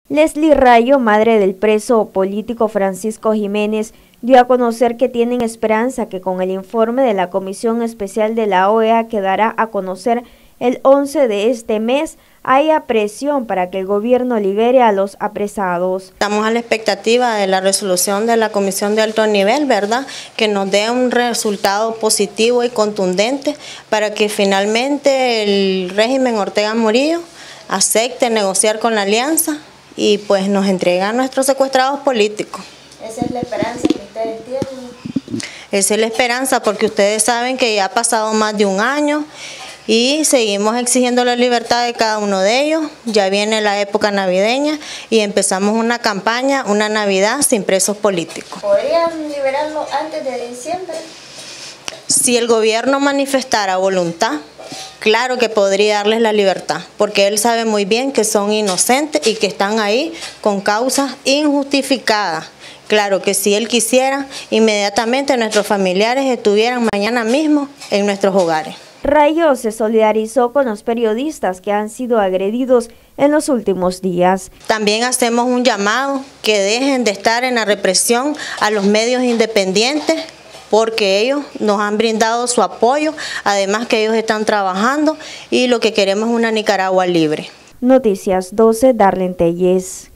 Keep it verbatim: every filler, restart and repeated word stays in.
Leslie Rayo, madre del preso político Francisco Jiménez, dio a conocer que tienen esperanza que con el informe de la Comisión Especial de la O E A que dará a conocer el once de este mes, haya presión para que el gobierno libere a los apresados. Estamos a la expectativa de la resolución de la Comisión de Alto Nivel, ¿verdad?, que nos dé un resultado positivo y contundente para que finalmente el régimen Ortega Murillo acepte negociar con la Alianza y pues nos entrega a nuestros secuestrados políticos. ¿Esa es la esperanza que ustedes tienen? Esa es la esperanza, porque ustedes saben que ya ha pasado más de un año y seguimos exigiendo la libertad de cada uno de ellos. Ya viene la época navideña y empezamos una campaña, una Navidad sin presos políticos. ¿Podrían liberarlo antes de diciembre? Si el gobierno manifestara voluntad, claro que podría darles la libertad, porque él sabe muy bien que son inocentes y que están ahí con causas injustificadas. Claro que si él quisiera, inmediatamente nuestros familiares estuvieran mañana mismo en nuestros hogares. Rayo se solidarizó con los periodistas que han sido agredidos en los últimos días. También hacemos un llamado que dejen de estar en la represión a los medios independientes, porque ellos nos han brindado su apoyo, además que ellos están trabajando y lo que queremos es una Nicaragua libre. Noticias doce, Darlene Telles.